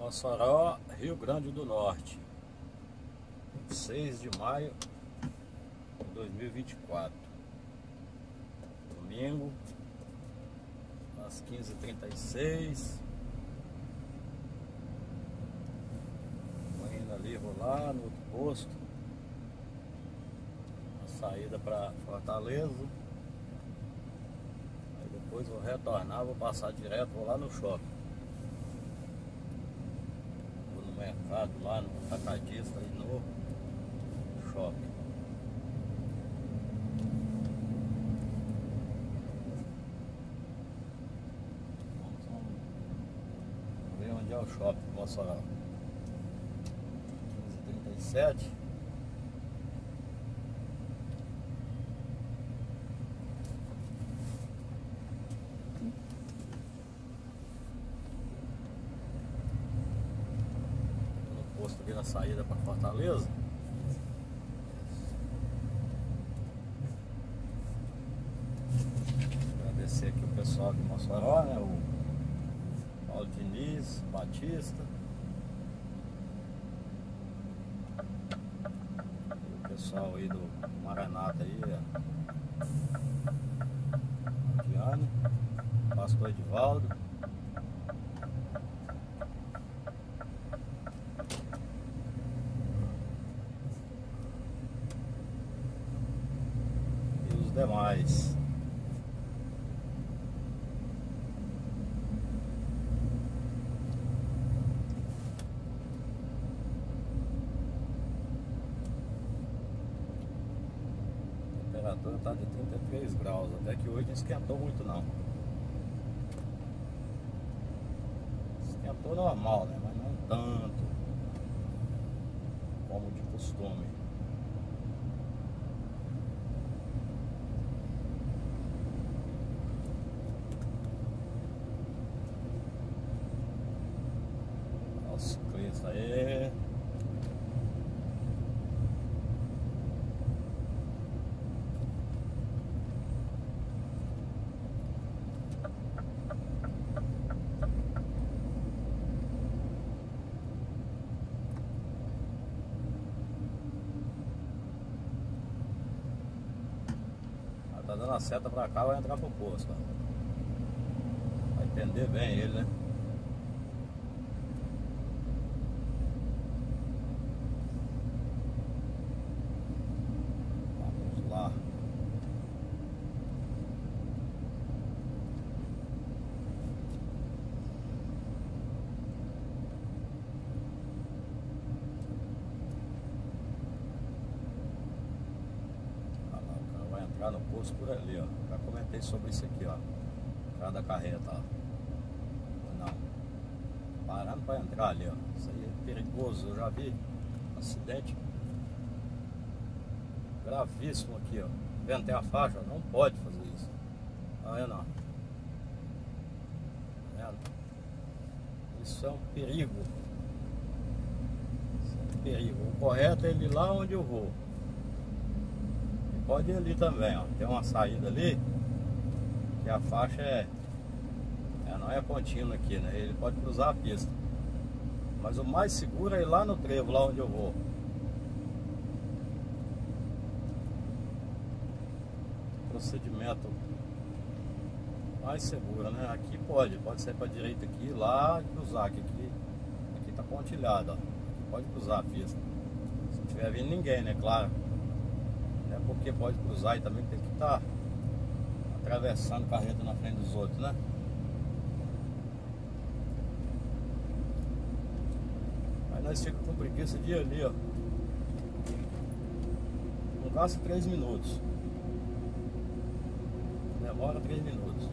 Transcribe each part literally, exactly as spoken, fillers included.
Mossoró, Rio Grande do Norte, seis de maio de dois mil e vinte e quatro, domingo, às quinze e trinta e seis. Vou indo ali, vou lá no outro posto, a saída para Fortaleza. Aí depois vou retornar, vou passar direto, vou lá no shopping. Mercado lá no atacadista e no shopping. Vamos ver onde é o shopping de Mossoró. quinze e trinta e sete. Posto aqui na saída para Fortaleza. Agradecer aqui o pessoal de Mossoró, né? O Paulo Diniz, Batista. E o pessoal aí do Maranata aí, ó. Diane, Pastor Edivaldo. Demais. A temperatura está de trinta e três graus, até que hoje não esquentou muito não. Esquentou normal, né? Mas não tanto como de costume. Nossa, isso aí. Tá dando a seta pra cá, vai entrar pro posto, ó. Vai entender bem ele, né? Vamos lá. No posto por ali, ó. Já comentei sobre isso aqui, ó. Cada carreta, ó. Não. Parando para entrar ali, ó. Isso aí é perigoso. Eu já vi um acidente gravíssimo aqui, ó. Ventei a faixa, ó. Não pode fazer isso. Tá vendo, ó? Tá vendo? Isso é um perigo. Isso é um perigo. O correto é ele ir lá onde eu vou. Pode ir ali também, ó. Tem uma saída ali que a faixa é, é não é contínua aqui, né? Ele pode cruzar a pista. Mas o mais seguro é ir lá no trevo, lá onde eu vou. Procedimento mais seguro, né? Aqui pode, pode ser para direita aqui, lá e cruzar, que aqui, aqui tá pontilhado, ó. Aqui pode cruzar a pista. Se não tiver vindo ninguém, né? Claro. É porque pode cruzar e também tem que estar atravessando carreta na frente dos outros, né? Aí nós ficamos com preguiça de ir ali, ó. Não gasta três minutos. Demora três minutos.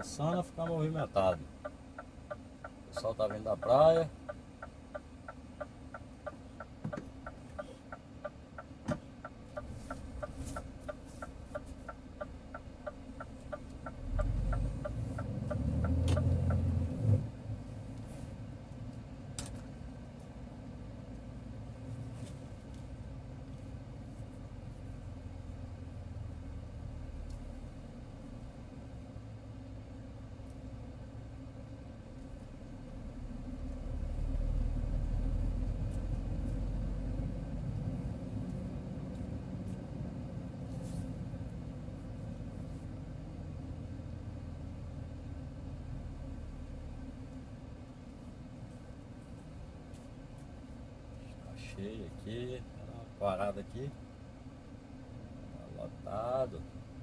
começando a ficar movimentado. O pessoal tá vindo da praia. Cheio aqui, uma parada aqui, tá lotado.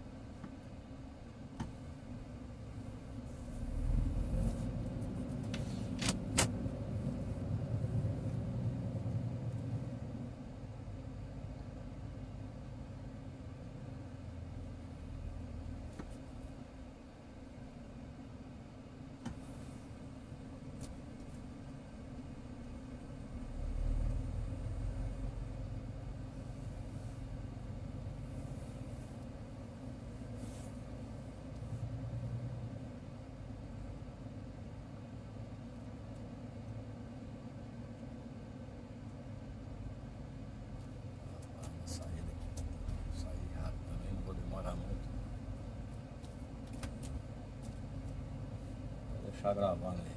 Deixar gravando aí.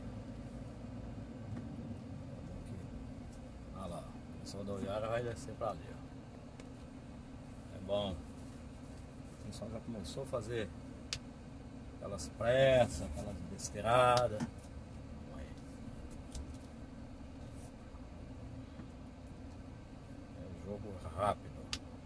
Olha lá, essa rodoviária vai descer pra ali, ó. É bom. O pessoal já começou a fazer aquelas pressas, aquelas besteiradas. É jogo rápido.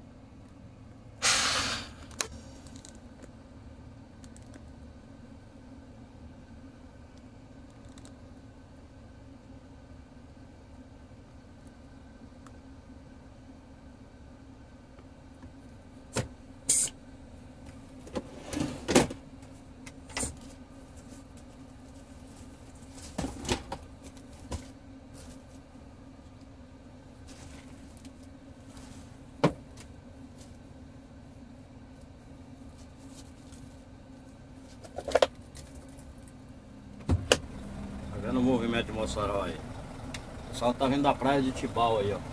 Vendo o movimento de Mossoró aí. O pessoal tá vindo da praia de Tibau aí, ó.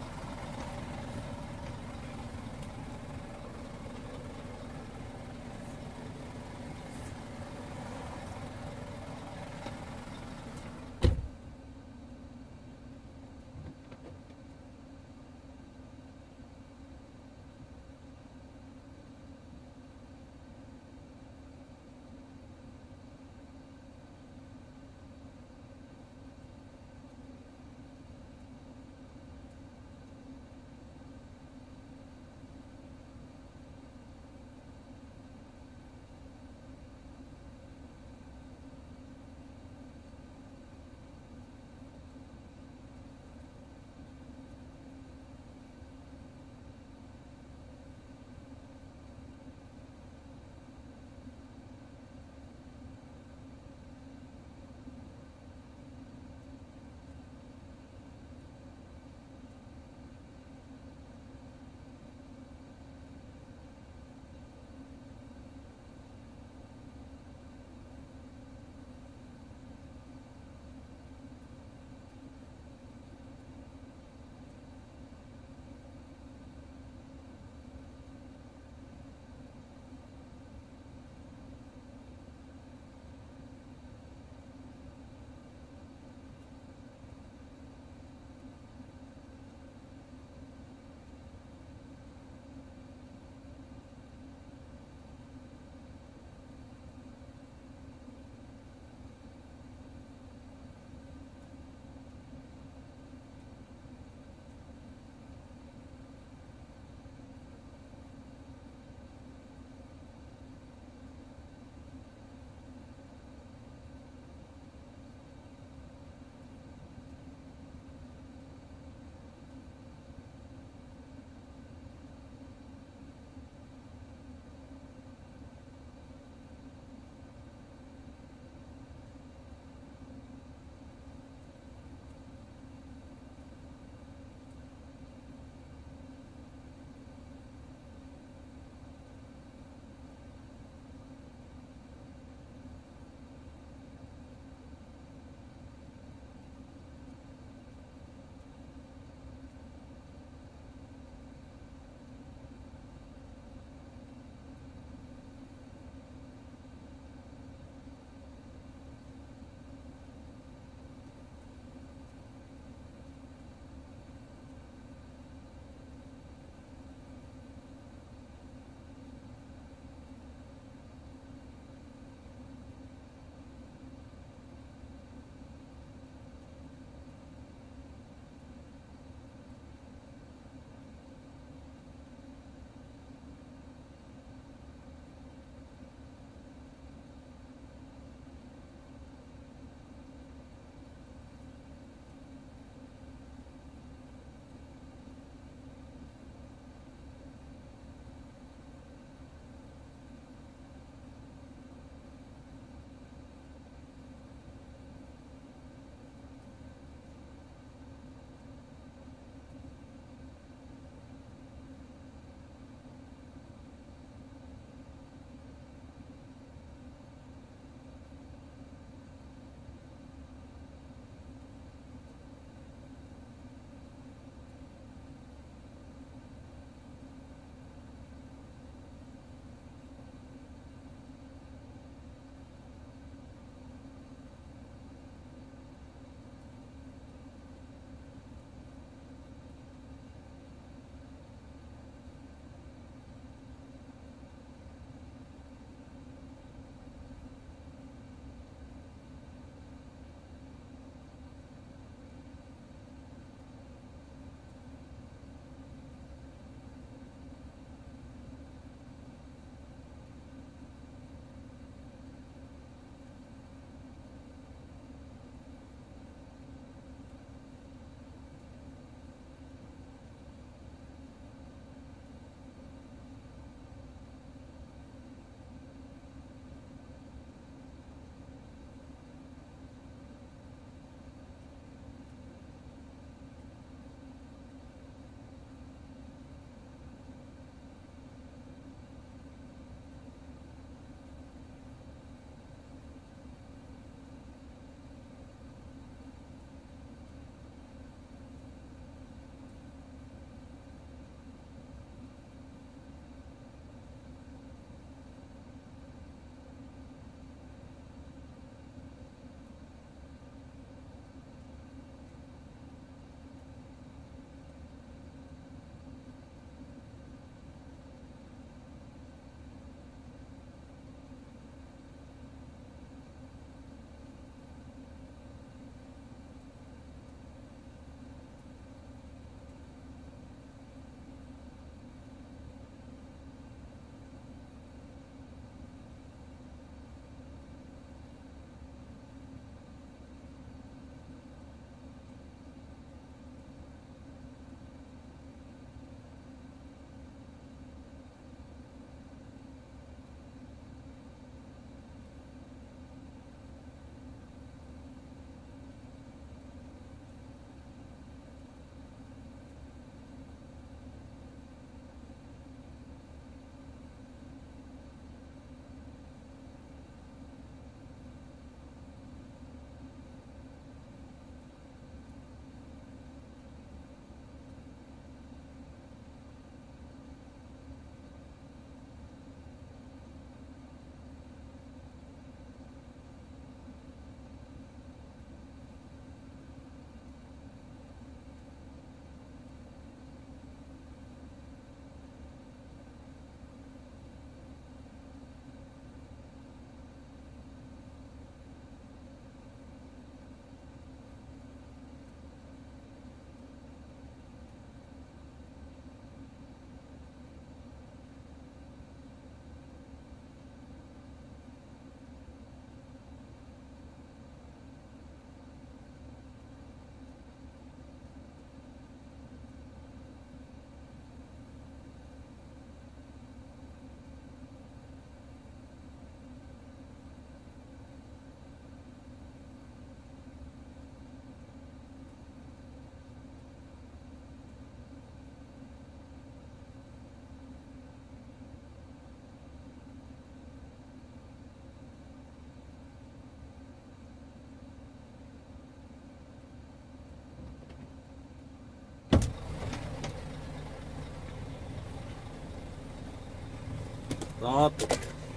Pronto.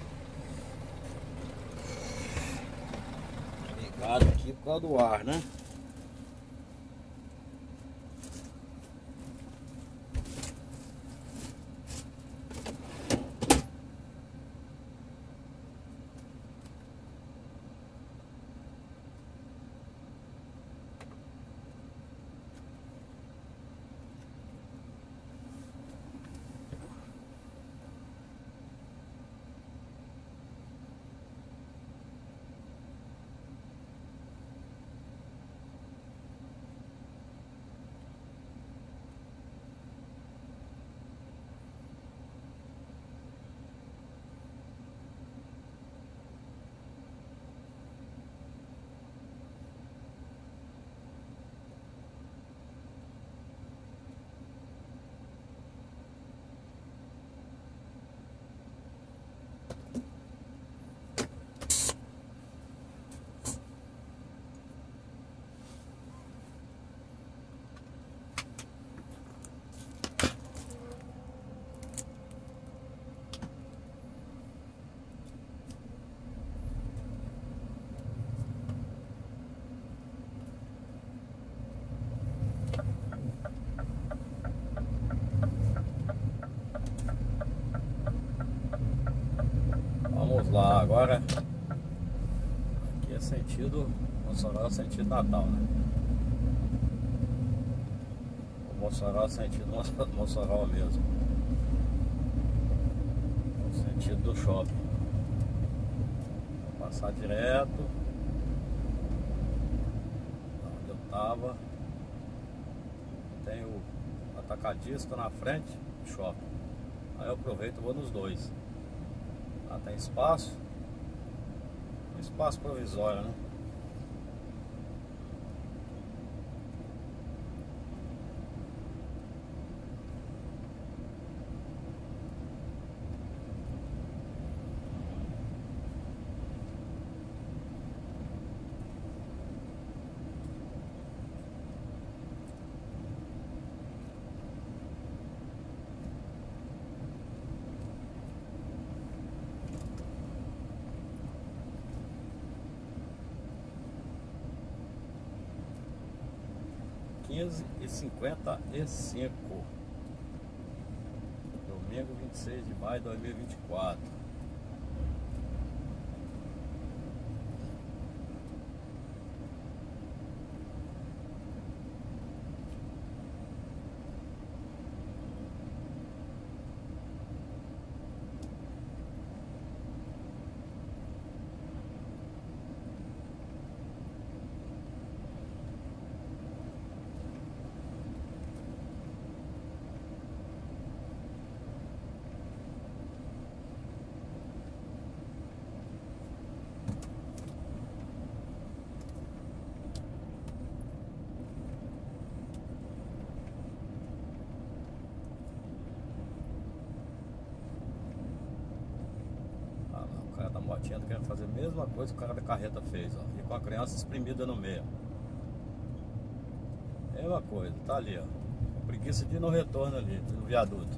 Ligado aqui por causa do ar, né? Vamos lá, agora aqui é sentido Mossoró, é sentido Natal, né? O Mossoró é sentido Mossoró mesmo, o sentido do shopping. Vou passar direto onde eu tava. Tem o atacadista na frente do shopping, aí eu aproveito e vou nos dois. Ah, tem espaço, um espaço provisório, né? quinze e cinquenta e cinco, domingo vinte e seis de maio de dois mil e vinte e quatro. Da motinha querendo fazer a mesma coisa que o cara da carreta fez, ó, e com a criança espremida no meio. Mesma coisa, tá ali, ó. Preguiça de ir no retorno ali, no viaduto.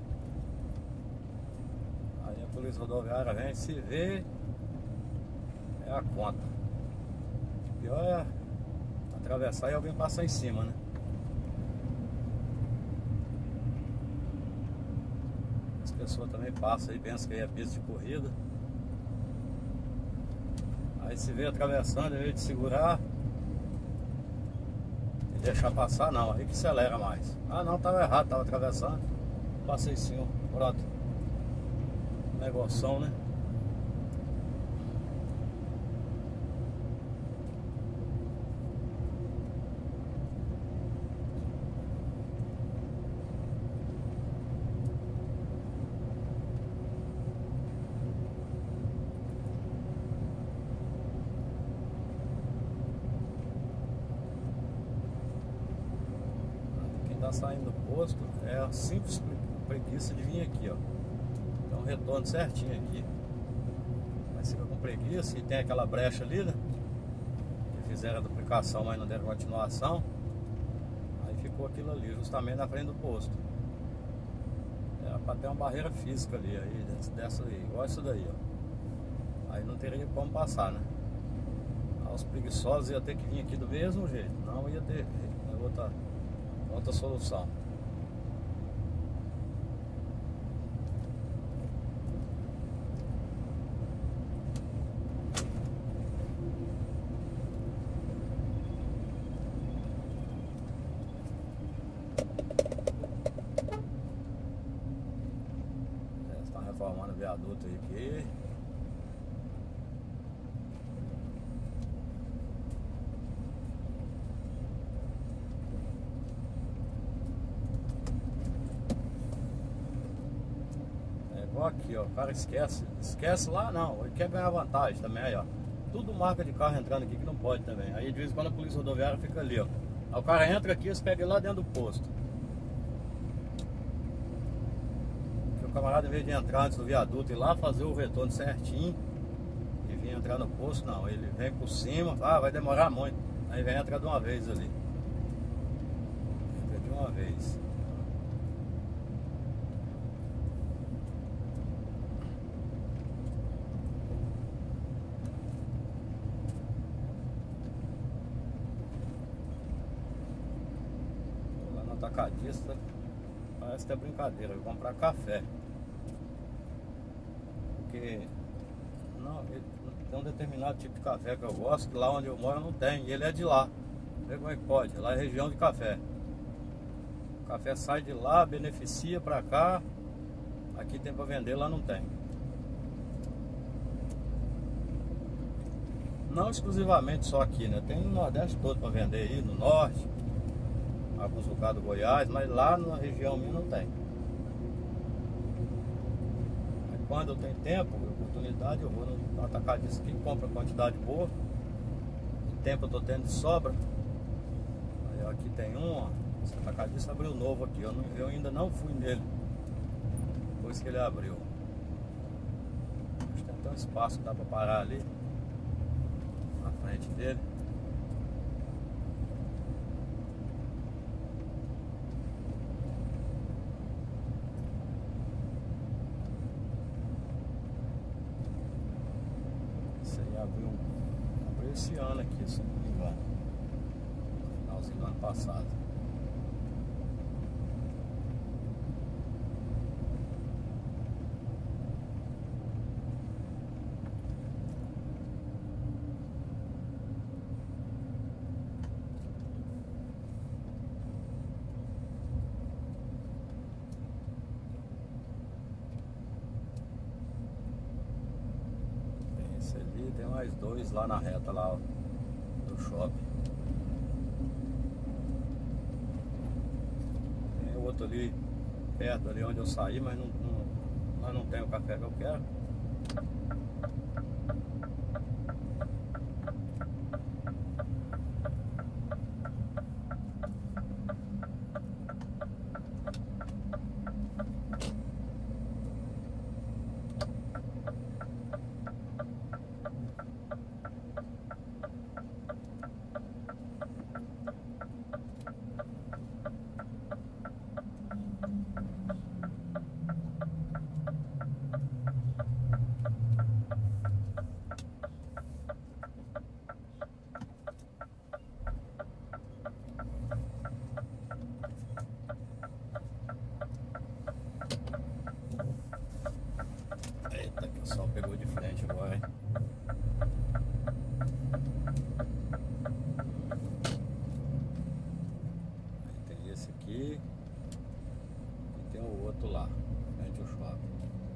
Aí a polícia rodoviária vem, se vê, é a conta. O pior é atravessar e alguém passar em cima, né? As pessoas também passam aí, pensam que aí é pista de corrida. Aí se vê atravessando, em vez de segurar e deixar passar, não, aí que acelera mais. Ah não, tava errado, tava atravessando, passei sim, pronto. Negoção, né? Tá saindo do posto, é a simples preguiça de vir aqui, ó. Então retorno certinho aqui. Mas fica com preguiça e tem aquela brecha ali, né? Que fizeram a duplicação, mas não deram continuação. Aí ficou aquilo ali, justamente na frente do posto. Era pra ter uma barreira física ali, aí, dessa aí, igual isso daí, ó. Aí não teria como passar, né? Aí os preguiçosos iam ter que vir aqui do mesmo jeito. Não ia ter outra, outra solução. Estão reformando o viaduto aí aqui. Aqui, ó, o cara esquece, esquece lá, não, ele quer ganhar vantagem também, aí, ó, tudo marca de carro entrando aqui que não pode também, aí de vez em quando a polícia rodoviária fica ali, ó, aí o cara entra aqui, eles pegam ele lá dentro do posto, que o camarada, em vez de entrar antes do viaduto e lá fazer o retorno certinho e vir entrar no posto, não, ele vem por cima, ah, vai demorar muito, aí vem entrar de uma vez ali, entra de uma vez. Atacadista, parece que é brincadeira, eu vou comprar café, porque não, ele, tem um determinado tipo de café que eu gosto, que lá onde eu moro não tem, e ele é de lá. Vê como é que pode, lá é região de café, o café sai de lá, beneficia pra cá, aqui tem pra vender, lá não tem. Não exclusivamente só aqui, né, tem no Nordeste todo pra vender aí, no Norte, alguns lugares do Goiás, mas lá na região minha não tem. Aí quando eu tenho tempo, oportunidade, eu vou no atacadista que compra quantidade boa. O tempo eu tô tendo de sobra. Aí aqui tem um, ó. Esse atacadista abriu novo aqui. Eu, não, eu ainda não fui nele depois que ele abriu. Acho que tem até um espaço que dá pra parar ali na frente dele. Abriu, abriu esse ano aqui, se não me engano, finalzinho do ano passado. Ali tem mais dois lá na reta lá, ó, do shopping. Tem outro ali perto ali onde eu saí, mas não, não, lá não tem o café que eu quero. Eita, que o sol pegou de frente agora, hein? Aí tem esse aqui e tem o outro lá, frente ao shopping.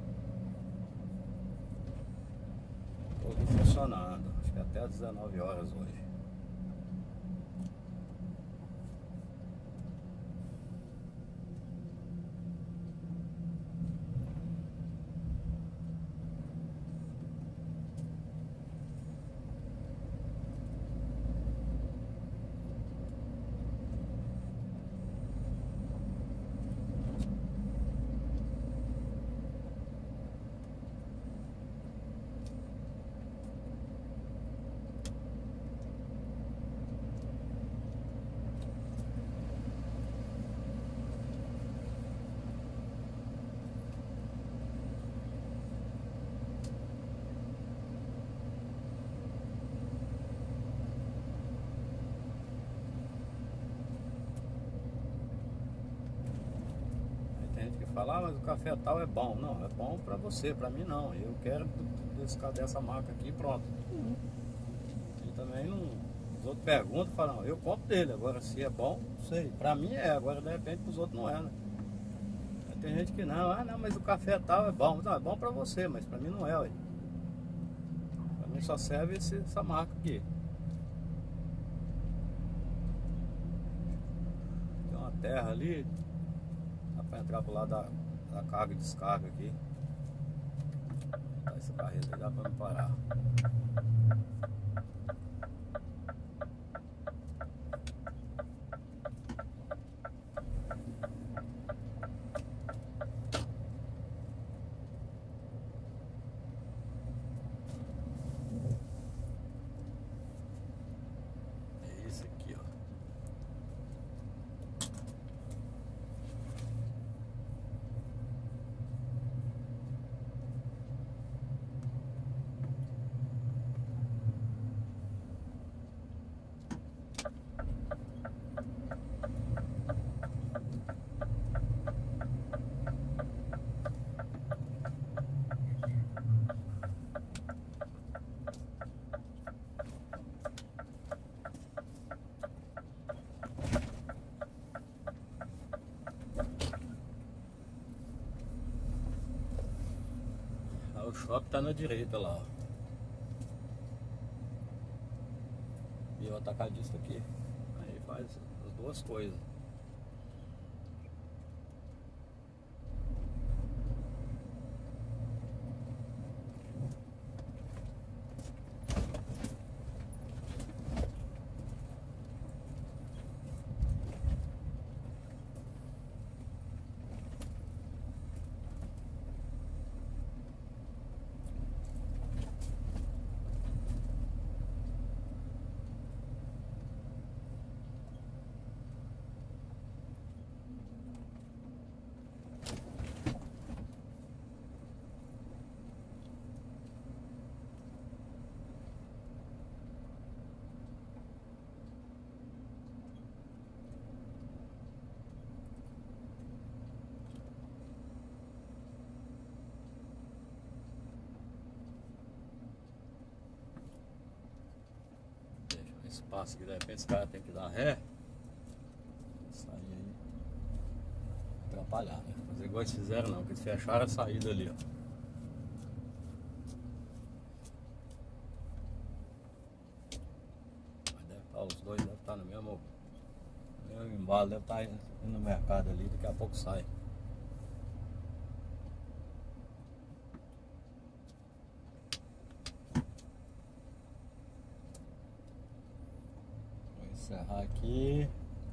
Todo funcionando, acho que até às dezenove horas hoje. fala, ah, mas o café tal é bom. Não, é bom pra você, pra mim não. Eu quero desse, dessa marca aqui e pronto. Uhum. E também não. Os outros perguntam, falam, eu compro dele. Agora se é bom, não sei. Pra mim é, agora de repente pros outros não é, né? Aí tem gente que não, ah não, mas o café tal é bom. Não, é bom pra você, mas pra mim não é, ué. Pra mim só serve esse, essa marca aqui. Tem uma terra ali. Dá pra entrar pro lado da, da carga e descarga aqui. Tá, essa carreta aí dá pra me parar. É esse aqui, ó. O shopping tá na direita lá, ó. E o atacadista aqui. Aí faz as duas coisas. Espaço que de repente esse cara tem que dar ré. Sair aí. Atrapalhar, né? Fazer igual eles fizeram não, que eles fecharam a saída ali, ó. Mas deve estar, os dois devem estar no mesmo, no mesmo embalo, deve estar indo no mercado ali, daqui a pouco sai. Encerrar aqui.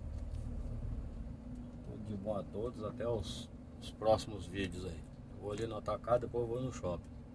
Tudo de bom a todos. Até os, os próximos vídeos aí. Eu vou ali no atacado, depois eu vou no shopping.